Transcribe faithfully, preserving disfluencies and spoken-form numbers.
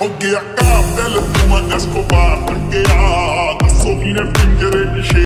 ਹੋ ਗਿਆ ਕਾਬਲ ਤੂੰ ਮੈਂ ਐਸਕੋਬਾਰ ਲੱਗਿਆ ਦੱਸੋ ਕਿਨੇ ਪਿੰਜਰੇ